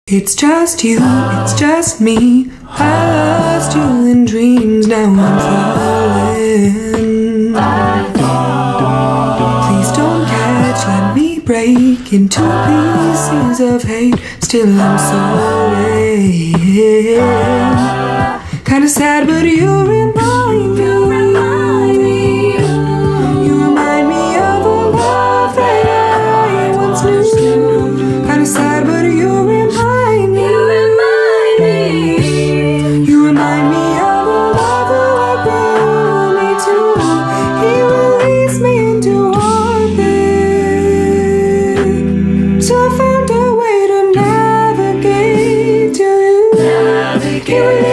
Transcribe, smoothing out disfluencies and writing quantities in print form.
It's just you, it's just me. I lost you in dreams, now I'm falling. Please don't catch, let me break into pieces of hate. Still I'm sorry. Kinda sad, but you remind me. You remind me of a love that I once knew. Kinda sad, but you remind me. You remind me of a lover I grew me to. He released me into orbit. So I found a way to navigate to you.